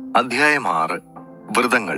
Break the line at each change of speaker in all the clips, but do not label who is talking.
അധ്യായം 6. വ്രതങ്ങൾ.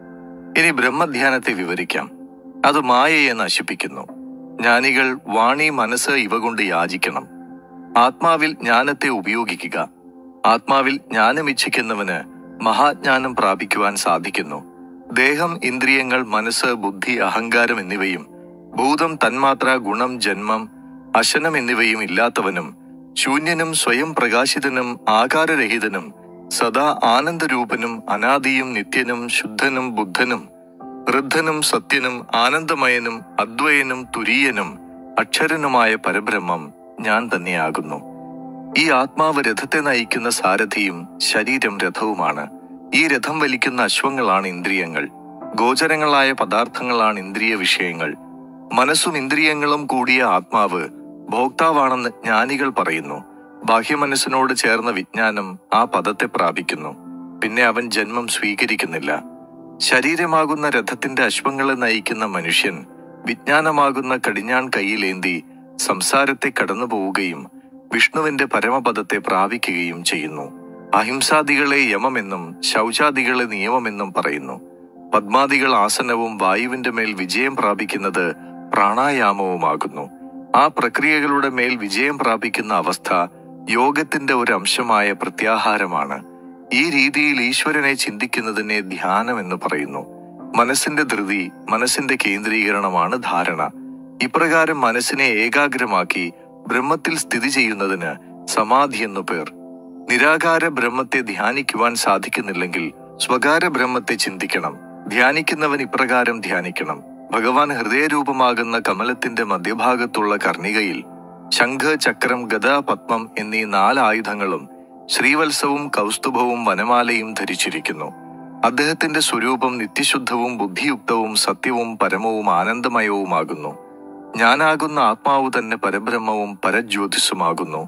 ഇനി ബ്രഹ്മധ്യാനത്തെ വിവരിക്കാം. അത് മായയെ നശിപ്പിക്കുന്നു. ജ്ഞാനികൾ വാണി, മനസ്സ് ഇവ കൊണ്ട് യാചിക്കണം. ആത്മാവിൽ ജ്ഞാനത്തെ ഉപയോഗിക്കുക. ആത്മാവിൽ ജ്ഞാനമിച്ഛിക്കുന്നവന് മഹാജ്ഞാനം പ്രാപിക്കുവാൻ സാധിക്കുന്നു. ദേഹം, ഇന്ദ്രിയങ്ങൾ, മനസ്സ്, ബുദ്ധി, അഹങ്കാരം എന്നിവയും ഭൂതം, തന്മാത്ര, ഗുണം, ജന്മം, അശനം എന്നിവയും ഇല്ലാത്തവനും ശൂന്യനും സ്വയം പ്രകാശിതനും ആകാരരഹിതനും സദാ ആനന്ദരൂപനും അനാദിയും നിത്യനും ശുദ്ധനും ബുദ്ധനും വൃദ്ധനും സത്യനും ആനന്ദമയനും അദ്വയനും തുരീയനും അക്ഷരനുമായ പരബ്രഹ്മം ഞാൻ തന്നെയാകുന്നു. ഈ ആത്മാവ് രഥത്തെ നയിക്കുന്ന സാരഥിയും ശരീരം രഥവുമാണ്. ഈ രഥം വലിക്കുന്ന അശ്വങ്ങളാണ് ഇന്ദ്രിയങ്ങൾ. ഗോചരങ്ങളായ പദാർത്ഥങ്ങളാണ് ഇന്ദ്രിയ വിഷയങ്ങൾ. മനസ്സും ഇന്ദ്രിയങ്ങളും കൂടിയ ആത്മാവ് ഭോക്താവാണെന്ന് ജ്ഞാനികൾ പറയുന്നു. ബാഹ്യമനസ്സിനോട് ചേർന്ന വിജ്ഞാനം ആ പദത്തെ പ്രാപിക്കുന്നു. പിന്നെ അവൻ ജന്മം സ്വീകരിക്കുന്നില്ല. ശരീരമാകുന്ന രഥത്തിന്റെ അശ്വങ്ങളെ നയിക്കുന്ന മനുഷ്യൻ വിജ്ഞാനമാകുന്ന കടിഞ്ഞാൺ കയ്യിലേന്തി സംസാരത്തെ കടന്നു പോവുകയും വിഷ്ണുവിന്റെ പരമപദത്തെ പ്രാപിക്കുകയും ചെയ്യുന്നു. അഹിംസാദികളെ യമമെന്നും ശൗചാദികളെ നിയമമെന്നും പറയുന്നു. പദ്മാദികൾ ആസനവും വായുവിന്റെ മേൽ വിജയം പ്രാപിക്കുന്നത് പ്രാണായാമവുമാകുന്നു. ആ പ്രക്രിയകളുടെ മേൽ വിജയം പ്രാപിക്കുന്ന അവസ്ഥ യോഗത്തിന്റെ ഒരു അംശമായ പ്രത്യാഹാരമാണ്. ഈ രീതിയിൽ ഈശ്വരനെ ചിന്തിക്കുന്നതിനെ ധ്യാനം എന്ന് പറയുന്നു. മനസ്സിന്റെ ധൃതി, മനസ്സിന്റെ കേന്ദ്രീകരണമാണ് ധാരണ. ഇപ്രകാരം മനസ്സിനെ ഏകാഗ്രമാക്കി ബ്രഹ്മത്തിൽ സ്ഥിതി ചെയ്യുന്നതിന് സമാധി എന്നു പേർ. നിരാകാര ബ്രഹ്മത്തെ ധ്യാനിക്കുവാൻ സാധിക്കുന്നില്ലെങ്കിൽ സ്വകാര ബ്രഹ്മത്തെ ചിന്തിക്കണം. ധ്യാനിക്കുന്നവൻ ഇപ്രകാരം ധ്യാനിക്കണം. ഭഗവാൻ ഹൃദയരൂപമാകുന്ന കമലത്തിന്റെ മധ്യഭാഗത്തുള്ള കർണികയിൽ ശംഖ്, ചക്രം, ഗദ, പത്മം എന്നീ 4 ആയുധങ്ങളും ശ്രീവത്സവും കൗസ്തുഭവും വനമാലയും ധരിച്ചിരിക്കുന്നു. അദ്ദേഹത്തിന്റെ സ്വരൂപം നിത്യശുദ്ധവും ബുദ്ധിയുക്തവും സത്യവും പരമവും ആനന്ദമയവുമാകുന്നു. ഞാനാകുന്ന ആത്മാവ് തന്നെ പരബ്രഹ്മവും പരജ്യോതിസുമാകുന്നു.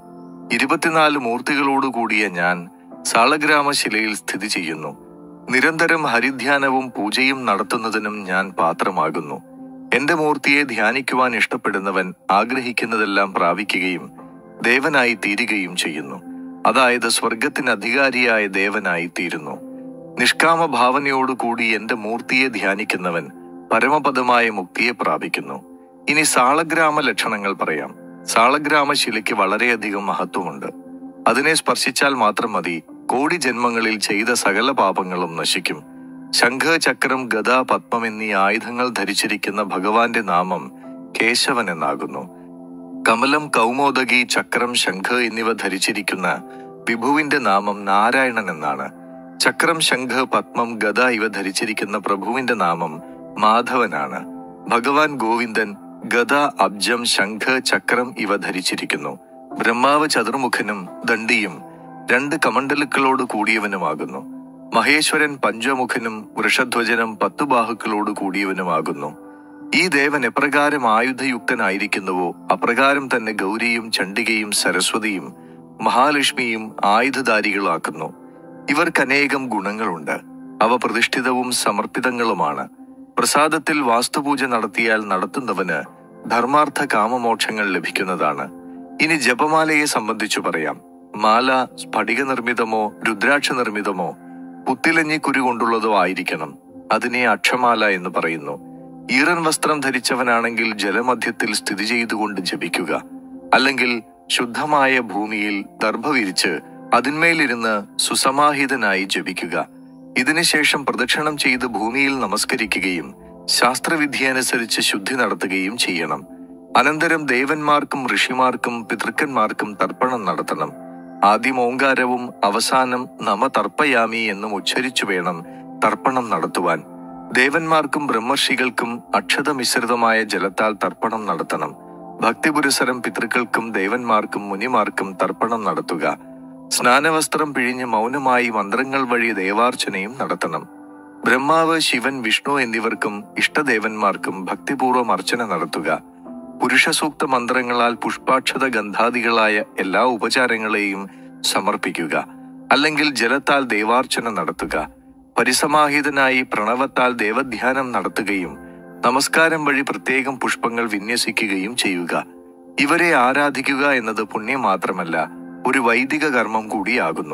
24 മൂർത്തികളോടുകൂടിയ ഞാൻ സാളഗ്രാമശിലയിൽ സ്ഥിതി ചെയ്യുന്നു. നിരന്തരം ഹരിധ്യാനവും പൂജയും നടത്തുന്നതിനും ഞാൻ പാത്രമാകുന്നു. എന്റെ മൂർത്തിയെ ധ്യാനിക്കുവാൻ ഇഷ്ടപ്പെടുന്നവൻ ആഗ്രഹിക്കുന്നതെല്ലാം പ്രാപിക്കുകയും ദേവനായി തീരുകയും ചെയ്യുന്നു. അതായത് സ്വർഗത്തിന് അധികാരിയായ ദേവനായി തീരുന്നു. നിഷ്കാമ ഭാവനയോടുകൂടി എന്റെ മൂർത്തിയെ ധ്യാനിക്കുന്നവൻ പരമപദമായ മുക്തിയെ പ്രാപിക്കുന്നു. ഇനി സാളഗ്രാമ ലക്ഷണങ്ങൾ പറയാം. സാളഗ്രാമശിലയ്ക്ക് വളരെയധികം മഹത്വമുണ്ട്. അതിനെ സ്പർശിച്ചാൽ മാത്രം മതി, കോടി ജന്മങ്ങളിൽ ചെയ്ത സകല പാപങ്ങളും നശിക്കും. ശംഖ്, ചക്രം, ഗദ, പത്മം എന്നീ ആയുധങ്ങൾ ധരിച്ചിരിക്കുന്ന ഭഗവാന്റെ നാമം കേശവൻ എന്നാകുന്നു. കമലം, കൗമോദകി, ചക്രം, ശംഖ് എന്നിവ ധരിച്ചിരിക്കുന്ന വിഭുവിന്റെ നാമം നാരായണൻ എന്നാണ്. ചക്രം, ശംഖ്, പത്മം, ഗദ ഇവ ധരിച്ചിരിക്കുന്ന പ്രഭുവിന്റെ നാമം മാധവനാണ്. ഭഗവാൻ ഗോവിന്ദൻ ഗദ, അബ്ജം, ശംഖ്, ചക്രം ഇവ ധരിച്ചിരിക്കുന്നു. ബ്രഹ്മാവ് ചതുർമുഖനും ദണ്ഡിയും 2 കമണ്ഡലുക്കളോട് കൂടിയവനുമാകുന്നു. മഹേശ്വരൻ പഞ്ചമുഖനും വൃഷധ്വജനും 10 ബാഹുക്കളോട് കൂടിയവനുമാകുന്നു. ഈ ദേവൻ എപ്രകാരം ആയുധയുക്തനായിരിക്കുന്നുവോ അപ്രകാരം തന്നെ ഗൗരിയും ചണ്ഡികയും സരസ്വതിയും മഹാലക്ഷ്മിയും ആയുധധാരികളാക്കുന്നു. ഇവർക്കനേകം ഗുണങ്ങളുണ്ട്. അവ പ്രതിഷ്ഠിതവും സമർപ്പിതങ്ങളുമാണ്. പ്രസാദത്തിൽ വാസ്തുപൂജ നടത്തിയാൽ നടത്തുന്നവന് ധർമാർത്ഥ കാമമോക്ഷങ്ങൾ ലഭിക്കുന്നതാണ്. ഇനി ജപമാലയെ സംബന്ധിച്ചു പറയാം. മാല സ്ഫടിക നിർമ്മിതമോ രുദ്രാക്ഷ നിർമ്മിതമോ പുത്തിലഞ്ഞിക്കുരു കൊണ്ടുള്ളതോ ആയിരിക്കണം. അതിനെ അക്ഷമാല എന്ന് പറയുന്നു. ഈറൻ വസ്ത്രം ധരിച്ചവനാണെങ്കിൽ ജലമധ്യത്തിൽ സ്ഥിതി ചെയ്തുകൊണ്ട് ജപിക്കുക. അല്ലെങ്കിൽ ശുദ്ധമായ ഭൂമിയിൽ ദർഭ വിരിച്ച് അതിന്മേലിരുന്ന് സുസമാഹിതനായി ജപിക്കുക. ഇതിനുശേഷം പ്രദക്ഷിണം ചെയ്ത് ഭൂമിയിൽ നമസ്കരിക്കുകയും ശാസ്ത്രവിദ്യയനുസരിച്ച് ശുദ്ധി നടത്തുകയും ചെയ്യണം. അനന്തരം ദേവന്മാർക്കും ഋഷിമാർക്കും പിതൃക്കന്മാർക്കും തർപ്പണം നടത്തണം. ആദ്യം ഓങ്കാരവും അവസാനം നമ തർപ്പയാമി എന്നും ഉച്ചരിച്ചു വേണം തർപ്പണം നടത്തുവാൻ. ദേവന്മാർക്കും ബ്രഹ്മർഷികൾക്കും അക്ഷതമിശ്രിതമായ ജലത്താൽ തർപ്പണം നടത്തണം. ഭക്തിപുരസരം പിതൃക്കൾക്കും ദേവന്മാർക്കും മുനിമാർക്കും തർപ്പണം നടത്തുക. സ്നാനവസ്ത്രം പിഴിഞ്ഞ് മൗനമായി മന്ത്രങ്ങൾ വഴി ദേവാർച്ചനയും നടത്തണം. ബ്രഹ്മാവ്, ശിവൻ, വിഷ്ണു എന്നിവർക്കും ഇഷ്ടദേവന്മാർക്കും ഭക്തിപൂർവ്വം അർച്ചന നടത്തുക. പുരുഷസൂക്ത മന്ത്രങ്ങളാൽ പുഷ്പാക്ഷത ഗന്ധാദികളായ എല്ലാ ഉപചാരങ്ങളെയും സമർപ്പിക്കുക. അല്ലെങ്കിൽ ജലത്താൽ ദേവാർച്ചന നടത്തുക. പരിസമാഹിതനായി പ്രണവത്താൽ ദേവധ്യാനം നടത്തുകയും നമസ്കാരം വഴി പ്രത്യേകം പുഷ്പങ്ങൾ വിന്യസിക്കുകയും ചെയ്യുക. ഇവരെ ആരാധിക്കുക എന്നത് പുണ്യം മാത്രമല്ല, ഒരു വൈദിക കർമ്മം കൂടിയാകുന്നു.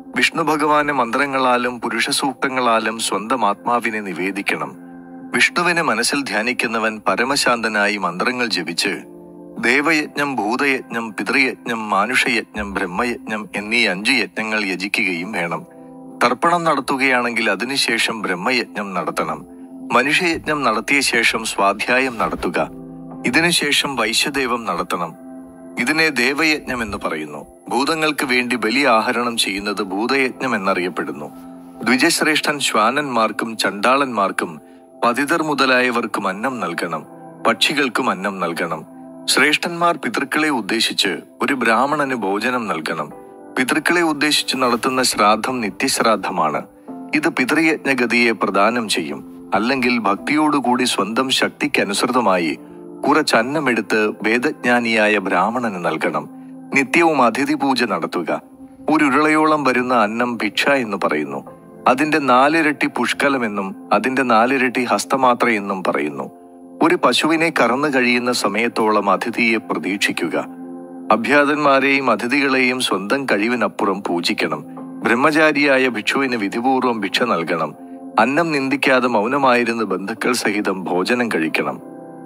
വിഷ്ണു ഭഗവാന് മന്ത്രങ്ങളാലും പുരുഷസൂക്തങ്ങളാലും സ്വന്തം ആത്മാവിനെ നിവേദിക്കണം. വിഷ്ണുവിനെ മനസ്സിൽ ധ്യാനിക്കുന്നവൻ പരമശാന്തനായി മന്ത്രങ്ങൾ ജപിച്ച് ദേവയജ്ഞം, ഭൂതയജ്ഞം, പിതൃയജ്ഞം, മാനുഷയജ്ഞം, ബ്രഹ്മയജ്ഞം എന്നീ 5 യജ്ഞങ്ങൾ യജിക്കുകയും വേണം. തർപ്പണം നടത്തുകയാണെങ്കിൽ അതിനുശേഷം ബ്രഹ്മയജ്ഞം നടത്തണം. മനുഷ്യയജ്ഞം നടത്തിയ ശേഷം സ്വാധ്യായം നടത്തുക. ഇതിനുശേഷം വൈശ്യദേവം നടത്തണം. ഇതിനെ ദേവയജ്ഞം എന്ന് പറയുന്നു. ഭൂതങ്ങൾക്ക് വേണ്ടി ബലി ആഹരണം ചെയ്യുന്നത് ഭൂതയജ്ഞം എന്നറിയപ്പെടുന്നു. ദ്വിജശ്രേഷ്ഠൻ ശ്വാനന്മാർക്കും ചണ്ടാളന്മാർക്കും പതിതർ മുതലായവർക്കും അന്നം നൽകണം. പക്ഷികൾക്കും അന്നം നൽകണം. ശ്രേഷ്ഠന്മാർ പിതൃക്കളെ ഉദ്ദേശിച്ച് ഒരു ബ്രാഹ്മണന് ഭോജനം നൽകണം. പിതൃക്കളെ ഉദ്ദേശിച്ച് നടത്തുന്ന ശ്രാദ്ധം നിത്യശ്രാദ്ധമാണ്. ഇത് പിതൃയജ്ഞഗതിയെ പ്രദാനം ചെയ്യും. അല്ലെങ്കിൽ ഭക്തിയോടുകൂടി സ്വന്തം ശക്തിക്കനുസൃതമായി കുറച്ച് അന്നമെടുത്ത് വേദജ്ഞാനിയായ ബ്രാഹ്മണന് നൽകണം. നിത്യവും അതിഥി പൂജ നടത്തുക. ഒരുരുളയോളം വരുന്ന അന്നം ഭിക്ഷ എന്ന് പറയുന്നു. അതിന്റെ 4 ഇരട്ടി പുഷ്കലമെന്നും അതിന്റെ 4 ഇരട്ടി ഹസ്തമാത്ര എന്നും പറയുന്നു. ഒരു പശുവിനെ കറന്നു കഴിയുന്ന സമയത്തോളം അതിഥിയെ പ്രതീക്ഷിക്കുക. അഭ്യാതന്മാരെയും അതിഥികളെയും സ്വന്തം കഴിവിനപ്പുറം പൂജിക്കണം. ബ്രഹ്മചാരിയായ ഭിക്ഷുവിന് വിധിപൂർവം ഭിക്ഷ നൽകണം. അന്നം നിന്ദിക്കാതെ മൗനമായിരുന്ന് ബന്ധുക്കൾ സഹിതം ഭോജനം കഴിക്കണം.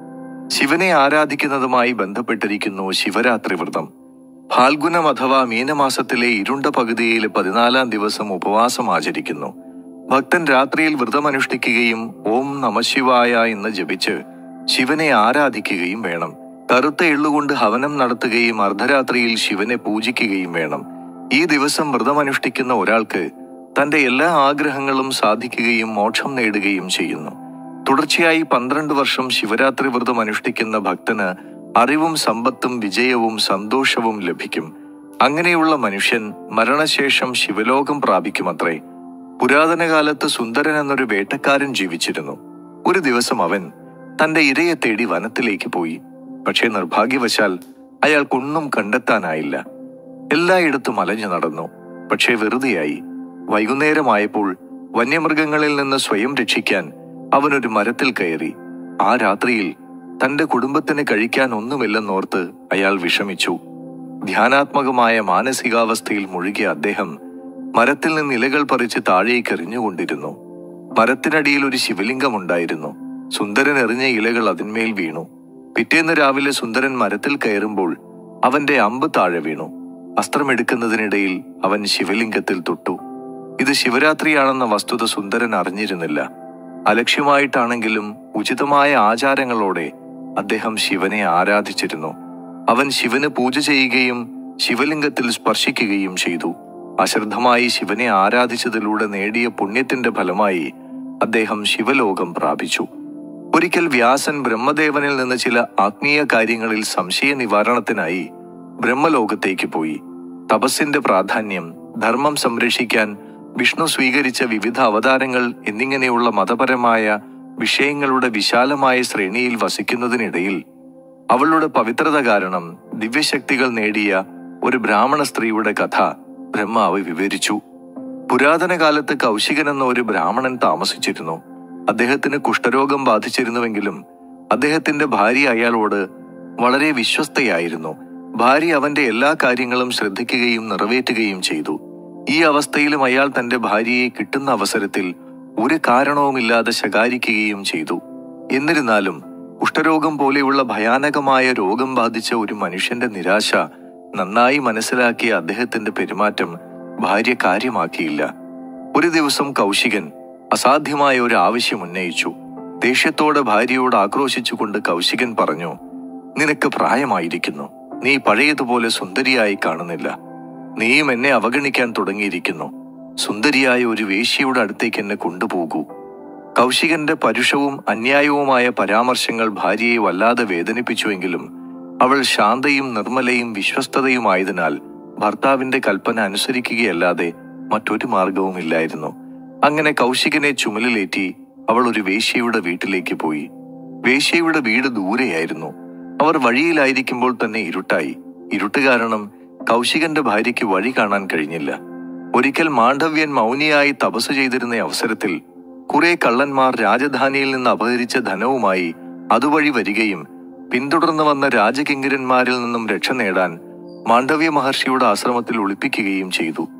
ശിവനെ ആരാധിക്കുന്നതുമായി ബന്ധപ്പെട്ടിരിക്കുന്നു ശിവരാത്രി വ്രതം. ഫാൽഗുനം അഥവാ മീനമാസത്തിലെ ഇരുണ്ട പകുതിയിലെ 14-ാം ദിവസം ഉപവാസം ആചരിക്കുന്നു. ഭക്തൻ രാത്രിയിൽ വ്രതമനുഷ്ഠിക്കുകയും ഓം നമഃശിവായ എന്ന് ജപിച്ച് ശിവനെ ആരാധിക്കുകയും വേണം. കറുത്ത എള്ളുകൊണ്ട് ഹവനം നടത്തുകയും അർദ്ധരാത്രിയിൽ ശിവനെ പൂജിക്കുകയും വേണം. ഈ ദിവസം വ്രതമനുഷ്ഠിക്കുന്ന ഒരാൾക്ക് തന്റെ എല്ലാ ആഗ്രഹങ്ങളും സാധിക്കുകയും മോക്ഷം നേടുകയും ചെയ്യുന്നു. തുടർച്ചയായി 12 വർഷം ശിവരാത്രി വ്രതം അനുഷ്ഠിക്കുന്ന ഭക്തന് അറിവും സമ്പത്തും വിജയവും സന്തോഷവും ലഭിക്കും. അങ്ങനെയുള്ള മനുഷ്യൻ മരണശേഷം ശിവലോകം പ്രാപിക്കുമത്രേ. പുരാതന കാലത്ത് സുന്ദരൻ എന്നൊരു വേട്ടക്കാരൻ ജീവിച്ചിരുന്നു. ഒരു ദിവസം അവൻ തന്റെ ഇരയെ തേടി വനത്തിലേക്ക് പോയി. പക്ഷേ നിർഭാഗ്യവശാൽ അയാൾക്കൊന്നും കണ്ടെത്താനായില്ല. എല്ലായിടത്തും അലഞ്ഞു നടന്നു. പക്ഷേ വെറുതെയായി. വൈകുന്നേരമായപ്പോൾ വന്യമൃഗങ്ങളിൽ നിന്ന് സ്വയം രക്ഷിക്കാൻ അവനൊരു മരത്തിൽ കയറി. ആ രാത്രിയിൽ തന്റെ കുടുംബത്തിന് കഴിക്കാൻ ഒന്നുമില്ലെന്നോർത്ത് അയാൾ വിഷമിച്ചു. ധ്യാനാത്മകമായ മാനസികാവസ്ഥയിൽ മുഴുകിയ അദ്ദേഹം മരത്തിൽ നിന്ന് ഇലകൾ പറിച്ച് താഴേക്ക് എറിഞ്ഞുകൊണ്ടിരുന്നു. മരത്തിനടിയിൽ ഒരു ശിവലിംഗമുണ്ടായിരുന്നു. സുന്ദരൻ എറിഞ്ഞ ഇലകൾ അതിന്മേൽ വീണു. പിറ്റേന്ന് രാവിലെ സുന്ദരൻ മരത്തിൽ കയറുമ്പോൾ അവന്റെ അമ്പ് താഴെ വീണു. അസ്ത്രമെടുക്കുന്നതിനിടയിൽ അവൻ ശിവലിംഗത്തിൽ തൊട്ടു. ഇത് ശിവരാത്രിയാണെന്ന വസ്തുത സുന്ദരൻ അറിഞ്ഞിരുന്നില്ല. അലക്ഷ്യമായിട്ടാണെങ്കിലും ഉചിതമായ ആചാരങ്ങളോടെ അദ്ദേഹം ശിവനെ ആരാധിച്ചിരുന്നു. അവൻ ശിവന് പൂജ ചെയ്യുകയും ശിവലിംഗത്തിൽ സ്പർശിക്കുകയും ചെയ്തു. അശ്രദ്ധമായി ശിവനെ ആരാധിച്ചതിലൂടെ നേടിയ പുണ്യത്തിന്റെ ഫലമായി അദ്ദേഹം ശിവലോകം പ്രാപിച്ചു. ഒരിക്കൽ വ്യാസൻ ബ്രഹ്മദേവനിൽ നിന്ന് ചില ആത്മീയ കാര്യങ്ങളിൽ സംശയ നിവാരണത്തിനായി ബ്രഹ്മലോകത്തേക്ക് പോയി. തപസ്സിന്റെ പ്രാധാന്യം, ധർമ്മം സംരക്ഷിക്കാൻ വിഷ്ണു സ്വീകരിച്ച വിവിധ അവതാരങ്ങൾ എന്നിങ്ങനെയുള്ള മതപരമായ വിഷയങ്ങളുടെ വിശാലമായ ശ്രേണിയിൽ വസിക്കുന്നതിനിടയിൽ അവളുടെ പവിത്രത കാരണം ദിവ്യശക്തികൾ നേടിയ ഒരു ബ്രാഹ്മണ സ്ത്രീയുടെ കഥ ബ്രഹ്മാവ് വിവരിച്ചു. പുരാതന കാലത്ത് കൗശികൻ എന്ന ഒരു ബ്രാഹ്മണൻ താമസിച്ചിരുന്നു. അദ്ദേഹത്തിന് കുഷ്ഠരോഗം ബാധിച്ചിരുന്നുവെങ്കിലും അദ്ദേഹത്തിന്റെ ഭാര്യ അയാളോട് വളരെ വിശ്വസ്തയായിരുന്നു. ഭാര്യ അവന്റെ എല്ലാ കാര്യങ്ങളും ശ്രദ്ധിക്കുകയും നിറവേറ്റുകയും ചെയ്തു. ഈ അവസ്ഥയിലും അയാൾ തന്റെ ഭാര്യയെ കിട്ടുന്ന അവസരത്തിൽ ഒരു കാരണവുമില്ലാതെ ശകാരിക്കുകയും ചെയ്തു. എന്നിരുന്നാലും കുഷ്ഠരോഗം പോലെയുള്ള ഭയാനകമായ രോഗം ബാധിച്ച ഒരു മനുഷ്യന്റെ നിരാശ നന്നായി മനസ്സിലാക്കിയ അദ്ദേഹത്തിന്റെ പെരുമാറ്റം ഭാര്യ കാര്യമാക്കിയില്ല. ഒരു ദിവസം കൗശികൻ അസാധ്യമായ ഒരു ആവശ്യം ഉന്നയിച്ചു. ദേഷ്യത്തോടെ ഭാര്യയോട് ആക്രോശിച്ചുകൊണ്ട് കൗശികൻ പറഞ്ഞു, "നിനക്ക് പ്രായമായിരിക്കുന്നു. നീ പഴയതുപോലെ സുന്ദരിയായി കാണുന്നില്ല. നീയും എന്നെ അവഗണിക്കാൻ തുടങ്ങിയിരിക്കുന്നു. സുന്ദരിയായ ഒരു വേശ്യയുടെ അടുത്തേക്ക് എന്നെ കൊണ്ടുപോകൂ." കൗശികന്റെ പരുഷവും അന്യായവുമായ പരാമർശങ്ങൾ ഭാര്യയെ വല്ലാതെ വേദനിപ്പിച്ചുവെങ്കിലും അവൾ ശാന്തയും നിർമ്മലയും വിശ്വസ്തതയുമായതിനാൽ ഭർത്താവിന്റെ കൽപ്പന അനുസരിക്കുകയല്ലാതെ മറ്റൊരു മാർഗവുമില്ലായിരുന്നു. അങ്ങനെ കൗശികനെ ചുമലിലേറ്റി അവൾ ഒരു വേശ്യയുടെ വീട്ടിലേക്ക് പോയി. വേശ്യയുടെ വീട് ദൂരെയായിരുന്നു. അവർ വഴിയിലായിരിക്കുമ്പോൾ തന്നെ ഇരുട്ടായി. ഇരുട്ട് കാരണം കൗശികന്റെ ഭാര്യയ്ക്ക് വഴി കാണാൻ കഴിഞ്ഞില്ല. ഒരിക്കൽ മാണ്ഡവ്യൻ മൗനിയായി തപസ് ചെയ്തിരുന്ന അവസരത്തിൽ കുറെ കള്ളന്മാർ രാജധാനിയിൽ നിന്ന് അപഹരിച്ച ധനവുമായി അതുവഴി വരികയും പിന്തുടർന്നു വന്ന രാജകിങ്കരന്മാരിൽ നിന്നും രക്ഷ നേടാൻ മാണ്ഡവ്യ മഹർഷിയുടെ ആശ്രമത്തിൽ ഒളിപ്പിക്കുകയും ചെയ്തു.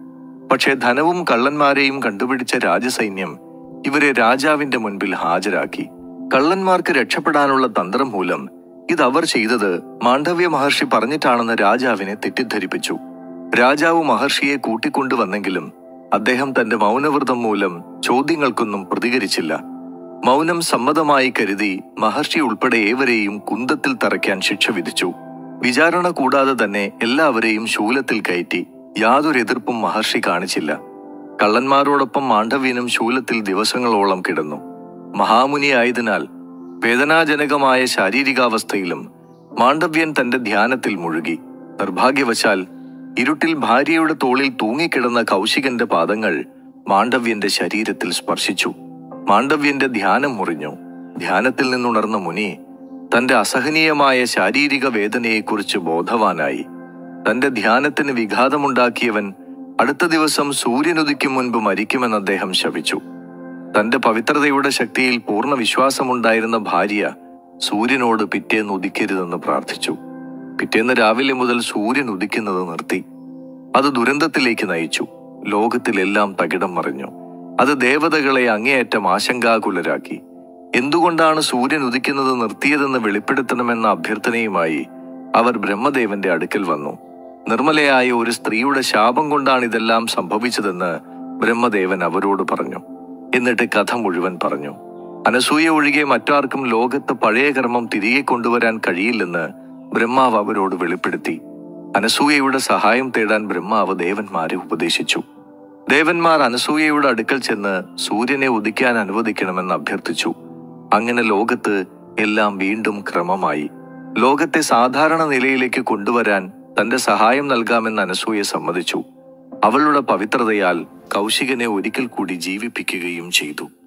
പക്ഷേ ധനവും കള്ളന്മാരെയും കണ്ടുപിടിച്ച രാജസൈന്യം ഇവരെ രാജാവിന്റെ മുൻപിൽ ഹാജരാക്കി. കള്ളന്മാർക്ക് രക്ഷപ്പെടാനുള്ള തന്ത്രം മൂലം ഇതവർ ചെയ്തത് മാണ്ഡവ്യ മഹർഷി പറഞ്ഞിട്ടാണെന്ന് രാജാവിനെ തെറ്റിദ്ധരിപ്പിച്ചു. രാജാവ് മഹർഷിയെ കൂട്ടിക്കൊണ്ടുവന്നെങ്കിലും അദ്ദേഹം തന്റെ മൗനവ്രതം മൂലം ചോദ്യങ്ങൾക്കൊന്നും പ്രതികരിച്ചില്ല. മൗനം സമ്മതമായി കരുതി മഹർഷി ഉൾപ്പെടെ ഏവരെയും കുന്തത്തിൽ തറയ്ക്കാൻ ശിക്ഷ വിധിച്ചു. വിചാരണ കൂടാതെ തന്നെ എല്ലാവരെയും ശൂലത്തിൽ കയറ്റി. യാതൊരു എതിർപ്പും മഹർഷി കാണിച്ചില്ല. കള്ളന്മാരോടൊപ്പം മാണ്ഡവ്യനും ശൂലത്തിൽ ദിവസങ്ങളോളം കിടന്നു. മഹാമുനിയായതിനാൽ വേദനാജനകമായ ശാരീരികാവസ്ഥയിലും മാണ്ഡവ്യൻ തന്റെ ധ്യാനത്തിൽ മുഴുകി. നിർഭാഗ്യവശാൽ ഇരുട്ടിൽ ഭാര്യയുടെ തോളിൽ തൂങ്ങിക്കിടന്ന കൗശികന്റെ പാദങ്ങൾ മാണ്ഡവ്യന്റെ ശരീരത്തിൽ സ്പർശിച്ചു. മാണ്ഡവ്യന്റെ ധ്യാനം മുറിഞ്ഞു. ധ്യാനത്തിൽ നിന്നുണർന്ന മുനി തന്റെ അസഹനീയമായ ശാരീരിക വേദനയെക്കുറിച്ച് ബോധവാനായി. തന്റെ ധ്യാനത്തിന് വിഘാതമുണ്ടാക്കിയവൻ അടുത്ത ദിവസം സൂര്യനുദിക്കും മുൻപ് മരിക്കുമെന്ന് അദ്ദേഹം ശപിച്ചു. തന്റെ പവിത്രതയുടെ ശക്തിയിൽ പൂർണ്ണ വിശ്വാസമുണ്ടായിരുന്ന ഭാര്യ സൂര്യനോട് പിറ്റേന്ന് ഉദിക്കരുതെന്ന് പ്രാർത്ഥിച്ചു. പിറ്റേന്ന് രാവിലെ മുതൽ സൂര്യൻ ഉദിക്കുന്നത് നിർത്തി. അത് ദുരന്തത്തിലേക്ക് നയിച്ചു. ലോകത്തിലെല്ലാം തകിടം മറിഞ്ഞു. അത് ദേവതകളെ അങ്ങേയറ്റം ആശങ്കാകുലരാക്കി. എന്തുകൊണ്ടാണ് സൂര്യൻ ഉദിക്കുന്നത് നിർത്തിയതെന്ന് വെളിപ്പെടുത്തണമെന്ന അഭ്യർത്ഥനയുമായി അവർ ബ്രഹ്മദേവന്റെ അടുക്കൽ വന്നു. നിർമ്മലയായ ഒരു സ്ത്രീയുടെ ശാപം കൊണ്ടാണ് ഇതെല്ലാം സംഭവിച്ചതെന്ന് ബ്രഹ്മദേവൻ അവരോട് പറഞ്ഞു. എന്നിട്ട് കഥ മുഴുവൻ പറഞ്ഞു. അനസൂയ ഒഴികെ മറ്റാർക്കും ലോകത്ത് പഴയ കർമ്മം തിരികെ കൊണ്ടുവരാൻ കഴിയില്ലെന്ന് ബ്രഹ്മാവ് അവരോട് വെളിപ്പെടുത്തി. അനസൂയയുടെ സഹായം തേടാൻ ബ്രഹ്മാവ് ദേവന്മാരെ ഉപദേശിച്ചു. ദേവന്മാർ അനസൂയയുടെ അടുക്കൽ ചെന്ന് സൂര്യനെ ഉദിക്കാൻ അനുവദിക്കണമെന്ന് അഭ്യർത്ഥിച്ചു. അങ്ങനെ ലോകത്ത് എല്ലാം വീണ്ടും ക്രമമായി. ലോകത്തെ സാധാരണ നിലയിലേക്ക് കൊണ്ടുവരാൻ തന്റെ സഹായം നൽകാമെന്ന് അനസൂയ സമ്മതിച്ചു. അവളുടെ പവിത്രതയാൽ കൗശികനെ ഒരിക്കൽ കൂടി ജീവിപ്പിക്കുകയും ചെയ്തു.